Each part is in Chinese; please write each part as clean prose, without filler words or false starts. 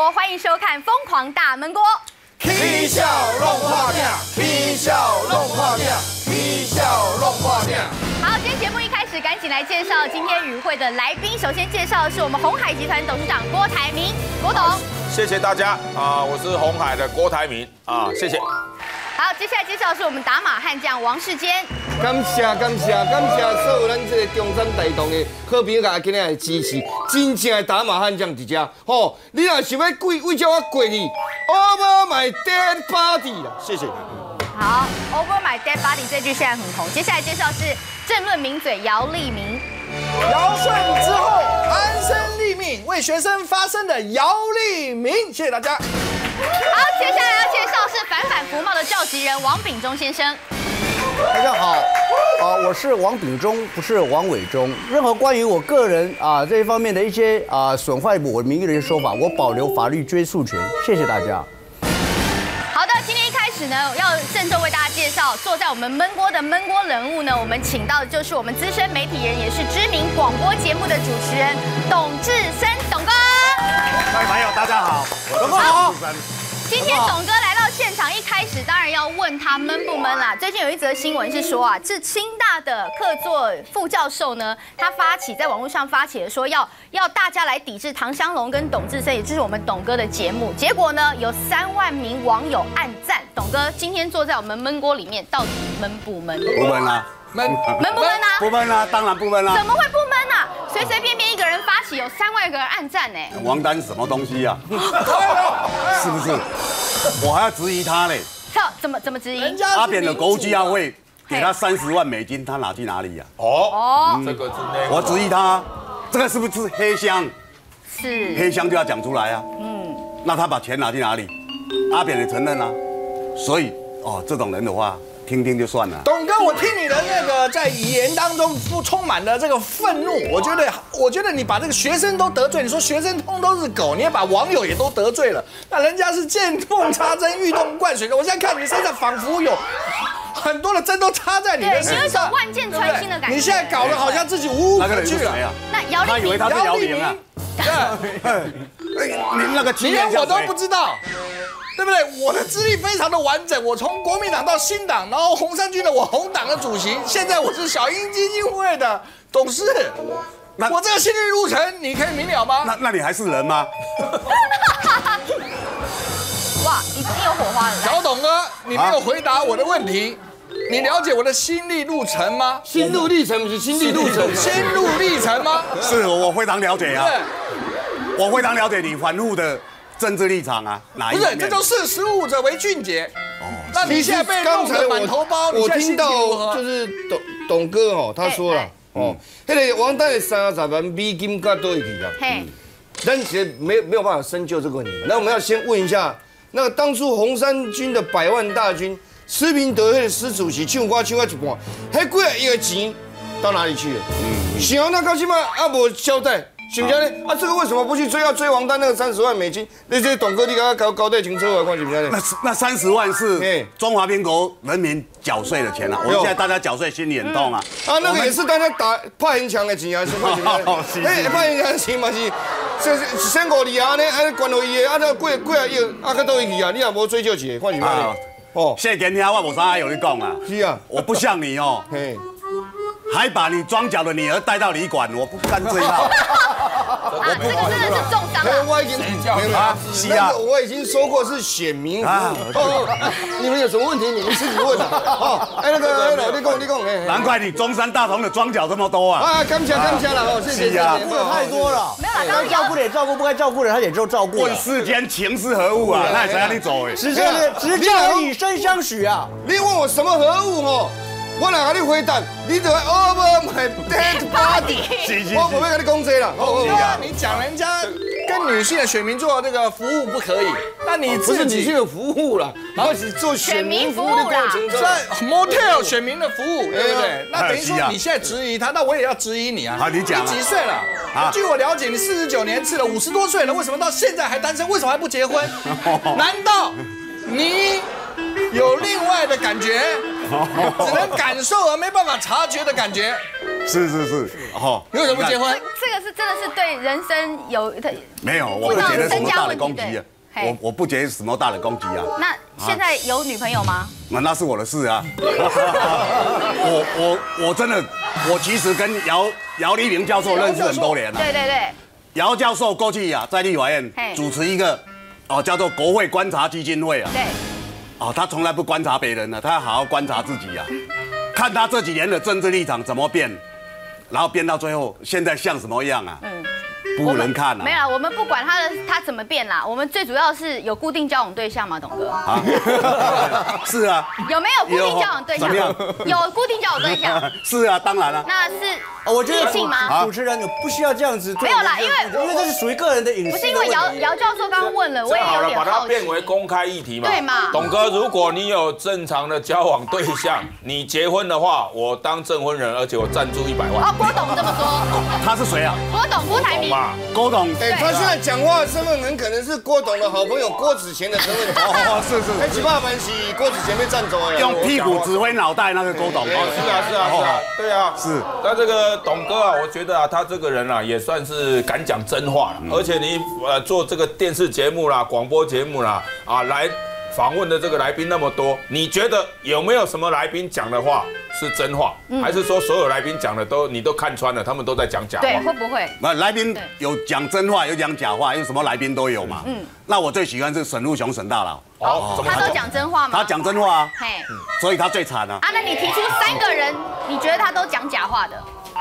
锅，欢迎收看《疯狂大闷锅》。 嬉笑弄画面，嬉笑弄画面，嬉笑弄画面。 好，今天节目一开始，赶紧来介绍今天与会的来宾。首先介绍的是我们鸿海集团董事长郭台铭，郭董。 谢谢大家啊，我是鸿海的郭台铭啊，谢谢。 好，接下来介绍的是我们打马悍将王世坚。 感谢所有咱这个中山大同的好朋友甲今日来支持，真正的打马悍将一只吼！你若想要为叫我过去 ，Over my dead body 啦，谢谢。 好 ，Over my dead body 这句现在很红。接下来介绍是政论名嘴姚立明。 尧舜之后，安身立命，为学生发声的姚立明，谢谢大家。 好，接下来要介绍是反反服贸的召集人王炳忠先生。 大家好，我是王炳忠，不是王伟忠。任何关于我个人这一方面的一些损坏我名誉的一些说法，我保留法律追诉权。谢谢大家。 好的，今天一开始呢，要郑重为大家介绍坐在我们闷锅的闷锅人物呢，我们请到的就是我们资深媒体人，也是知名广播节目的主持人董志生，董哥。 各位朋友，大家好， 董哥好。今天董哥来到现场，一开始当然要问他闷不闷啦。最近有一则新闻是说这清大的客座副教授呢，他在网络上发起了说要大家来抵制唐湘龙跟董志生，也就是我们董哥的节目。结果呢，有3万名网友按赞。董哥今天坐在我们闷锅里面，到底闷不闷？ 不闷啊， 闷不闷啊？ 不闷啊，当然不闷啊。 怎么会不闷啊？随随便便一个人发起，有3万个人按赞呢。 王丹什么东西啊？是不是？我还要质疑他嘞。 怎么质疑？ 阿扁的国务机要会给他30万美金，他拿去哪里呀？ 这个是那个我质疑他，这个是不是黑箱？ 是黑箱就要讲出来啊。那他把钱拿去哪里？阿扁也承认啊。所以这种人的话，听听就算了。 董哥，我听你的那个在语言当中充满了这个愤怒，我觉得你把这个学生都得罪，你说学生通都是狗，你也把网友也都得罪了，那人家是见缝插针、欲洞灌水的。我现在看你身上仿佛有很多的针都插在你的身上， 你有一种万箭穿心的感觉。 你现在搞得好像自己无可去了。 那姚立明， 他以为他是姚明啊。你那个你连我都不知道。对不对？我的资历非常的完整，我从国民党到新党，然后红三军的我红党的主席，现在我是小英基金会的董事。我这个心路历程，你可以明了吗？ 那你还是人吗？ 哇，已经有火花了。 小董哥，你没有回答我的问题。你了解我的心路历程吗？ 心路历程不是心路历程， 心路历程吗？ 是我非常了解啊，我非常了解你反复的政治立场啊，哪一不是，这都是识物者为俊杰。那你现在被弄得满头包， 我听到就是董哥他说了那个王丹的30万美金到哪里去啊？但其实没有办法深究这个问题。那我们要先问一下，那个当初红三军的100万大军，施明德那个施主席唱歌一半，那几个亿的钱到哪里去了？想那到现在没交代。是不是呢？这个为什么不去追？要追王丹那个30万美金？那些董哥，你给他交代清楚啊！看是不是呢？ 那30万是中华民国人民缴税的钱啊！我们现在大家缴税心里很痛啊！ 那个也是大家怕很强的钱啊！是不是？怕很强的钱嘛是先5厘啊呢？关落伊的，几啊亿，到倒去啊？你也无追究一下，看是不是呢？ 谢天听我无啥有你讲啊！ 是啊， 我不像你还把你装脚的女儿带到旅馆，我不干这一套。 这个真的是重伤了。 我已经是啊，我已经说过是选民服务。你们有什么问题，你们自己问啊。那个，你讲， 难怪你中山大同的庄脚这么多啊！ 感谢了，谢谢。 顾的太多了， 没有啦， 该照顾的也照顾，不该照顾的他也就照顾。 问世间情是何物啊？那才让你走只教以身相许啊！ 你问我什么何物我来给你回答，你就要 over my dead body。我不会跟你讲这啦。 你讲人家跟女性的选民做这个服务不可以，那你不是女性的服务啦，然后是做选民服务的过程中， 在 motel 选民的服务，对不对？那等于说你现在质疑他，那我也要质疑你啊。 你讲。 你几岁了？据我了解，你49年次了，50多岁了，为什么到现在还单身？为什么还不结婚？难道你有另外的感觉？只能感受而没办法察觉的感觉。 是， 你为什么不结婚？ 这个是真的是对人生有没有，我不觉得什么大的攻击啊。我不觉得什么大的攻击啊。 那现在有女朋友吗？ 那是我的事啊。我真的，我其实跟姚立明教授认识很多年了。 对对对。 姚教授过去啊，在立法院主持一个叫做国会观察基金会啊。 对。 他从来不观察别人的，他要好好观察自己啊，看他这几年的政治立场怎么变，然后变到最后，现在像什么样啊？不能看啊！ 没有啦，我们不管他怎么变啦，我们最主要是有固定交往对象吗，董哥？啊， 是啊。 有没有固定交往对象？ 怎么样？ 有固定交往对象。 是啊，当然了。 那是我觉得异性吗？ 主持人不需要这样子。 没有啦，因为这是属于个人的隐私。 不是因为姚教授刚刚问了，我也有点好奇。 把它变为公开议题嘛？ 对嘛？ 董哥，如果你有正常的交往对象，你结婚的话，我当证婚人，而且我赞助100万。 哦，郭董这么说。 他是谁啊？ 郭台铭。 郭董。 他现在讲话的身份很可能是郭董的好朋友郭子乾的身份。 是。 那几把分是郭子乾被占走了。 用屁股指挥脑袋那个郭董。 是啊，对啊。是。那这个董哥啊，我觉得啊，他这个人啊，也算是敢讲真话了。而且你做这个电视节目啦、广播节目啦，来访问的这个来宾那么多，你觉得有没有什么来宾讲的话是真话，还是说所有来宾讲的你都看穿了，他们都在讲假话？ 对，会不会？ 来宾有讲真话，有讲假话，因为什么来宾都有嘛。那我最喜欢是沈路雄沈大佬。 他都讲真话吗？ 他讲真话啊。 嘿。 所以他最惨啊。 那你提出3个人，你觉得他都讲假话的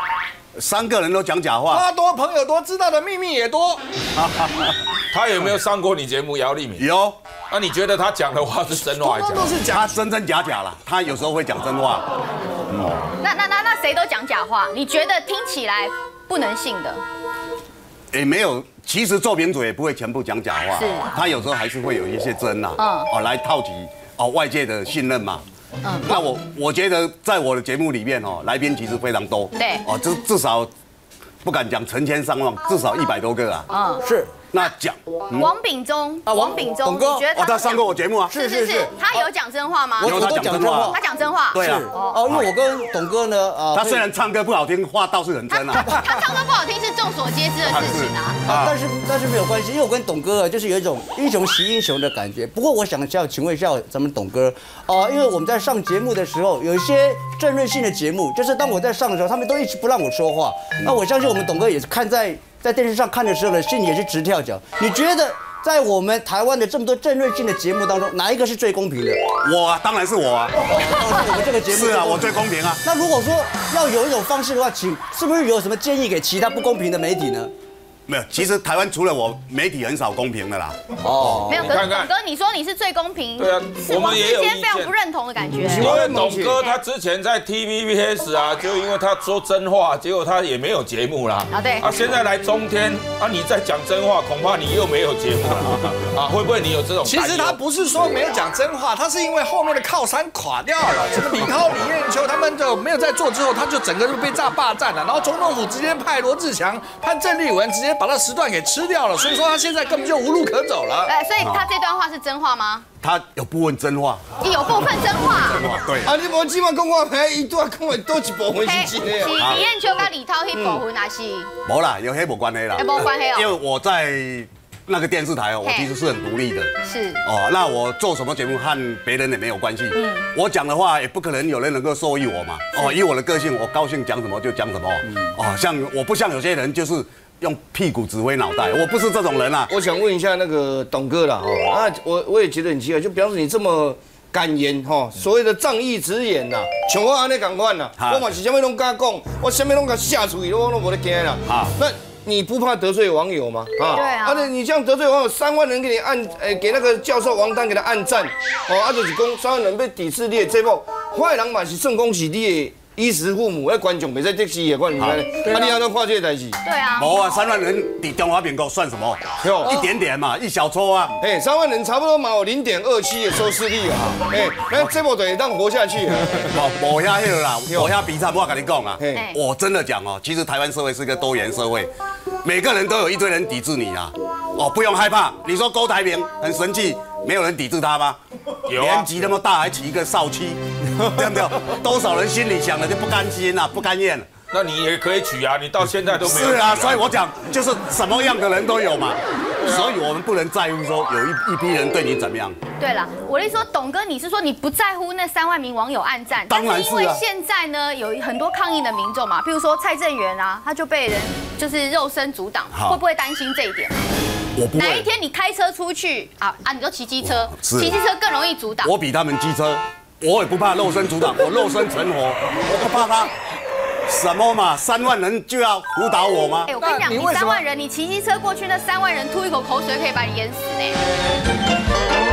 ？3个人都讲假话。 他多，朋友多，知道的秘密也多。 他有没有上过你节目？姚立明有。 那你觉得他讲的话是真话还是假？ 都是假， 他真真假假啦。他有时候会讲真话。 那谁都讲假话？你觉得听起来不能信的？ 没有，其实做名嘴也不会全部讲假话。 是。 他有时候还是会有一些真呐。来套取外界的信任嘛。那我觉得在我的节目里面来宾其实非常多。 对。 至少不敢讲成千上万，至少100多个啊。 是。 那讲王炳忠董哥， 你觉得他上过我节目啊？ 是，他有讲真话吗？ 有，他讲真话。 他讲真话。 对啊。 因为我跟董哥呢， 他虽然唱歌不好听，话倒是很真啊。 他唱歌不好听是众所皆知的事情啊。 但是没有关系，因为我跟董哥就是有一种英雄惜英雄的感觉。不过我想请问一下咱们董哥，因为我们在上节目的时候，有一些政论性的节目，就是当我在上的时候，他们都一直不让我说话。那我相信我们董哥也是看在电视上看的时候呢，心里也是直跳脚。你觉得在我们台湾的这么多政论性的节目当中，哪一个是最公平的？ 我啊，当然是我啊。 我们这个节目是啊，我最公平啊。 那如果说要有一种方式的话，是不是有什么建议给其他不公平的媒体呢？ 没有，其实台湾除了我，媒体很少公平的啦。 没有，可是董哥，你说你是最公平， 对啊，我们也有意见， 非常不认同的感觉。 因为董哥他之前在 TVBS 啊，就因为他说真话，结果他也没有节目啦。 对。 现在来中天你再讲真话，恐怕你又没有节目了。会不会你有这种？ 其实他不是说没有讲真话，他是因为后面的靠山垮掉了，这个李涛、李彦秋他们就没有在做之后，他就整个就被霸占了，然后总统府直接派罗志祥、潘郑丽文直接把他时段给吃掉了，所以说他现在根本就无路可走了。 所以他这段话是真话吗？ 他有部分真话， 有部分真话。 对。 你无起码讲我牌，伊都讲的多一部分是真的。 是李彦秋跟李涛那部分还是？ 没啦，有黑没关系啦。 没关系哦。 因为我在那个电视台我其实是很独立的。 是。 那我做什么节目和别人也没有关系。我讲的话也不可能有人能够受益我嘛。以我的个性，我高兴讲什么就讲什么。像我不像有些人就是用屁股指挥脑袋，我不是这种人啊。 我想问一下那个董哥啦，我也觉得很奇怪，就表示你这么敢言所谓的仗义直言呐，像我安尼同款啦，我嘛是什么拢敢讲，我什么拢敢下出去，我拢无得惊啦。那你不怕得罪网友吗？ 对啊。 而且你这样得罪网友，3万人给你给那个教授王丹给他按赞，就是讲3万人被抵制你的节目，坏人嘛是算讲是你的衣食父母，观众袂使得势的，我你看，你安怎看这个代志？ 对啊。 无啊，3万人抵中华民国算什么？一点点嘛，一小撮啊。 3万人差不多嘛有0.27的收视率啊。那这部就会当活下去啊。 无遐迄个啦，无遐比赛，我跟你讲啊，我真的讲其实台湾社会是一个多元社会，每个人都有一堆人抵制你啊。不用害怕。你说郭台铭很生气，没有人抵制他吗？ 有啊。 年纪那么大还起一个少妻，对不对？多少人心里想的就不甘心啊，不甘愿。 那你也可以娶啊，你到现在都没有。 是啊，所以我讲就是什么样的人都有嘛，所以我们不能在乎说有一批人对你怎么样。 对了，我的意思说，董哥，你是说你不在乎那3万名网友按赞？ 当然是啊。 因为现在呢，有很多抗议的民众嘛，譬如说蔡正元啊，他就被人就是肉身阻挡，会不会担心这一点？ 我不会。 哪一天你开车出去你就骑机车，骑机车更容易阻挡。 我比他们机车，我也不怕肉身阻挡，我肉身成活，我不怕他。什么嘛，3万人就要辅导我吗？ 我跟你讲，你3万人，你骑机车过去，那3万人吐一口口水可以把你淹死呢。